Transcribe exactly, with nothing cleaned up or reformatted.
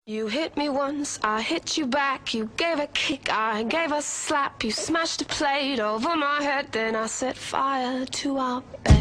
You hit me once, I hit you back. You gave a kick, I gave a slap. You smashed a plate over my head, then I set fire to our bed.